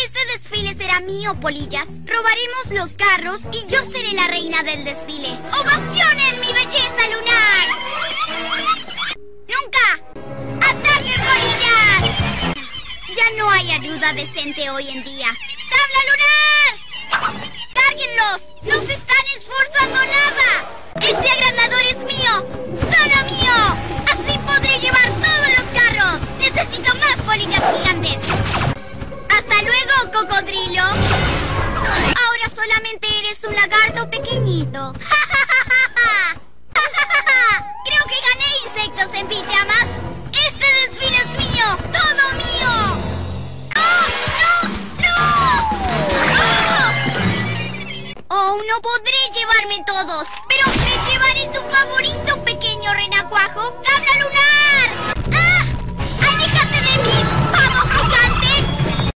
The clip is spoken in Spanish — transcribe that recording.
Este desfile será mío, polillas. Robaremos los carros y yo seré la reina del desfile. ¡Ovacionen mi belleza lunar! ¡Nunca! ¡Ataquen, polillas! Ya no hay ayuda decente hoy en día. ¡Tabla lunar! ¡Cárguenlos! ¡No se están esforzando nada! ¡Este agrandador es mío! ¡Solo mío! ¡Así podré llevar todos los carros! ¡Necesito más polillas gigantes! ¡Hasta luego, cocodrilo! Ahora solamente eres un lagarto pequeñito. Creo que gané insectos en pijamas. ¡Este desfile es mío! ¡Todo mío! ¡Oh, no! ¡No! ¡Oh! No podré llevarme todos, pero me llevaré tu favorito, pequeño renacuajo. ¡Tabla lunar! ¡Ah! ¡Aléjate de mí,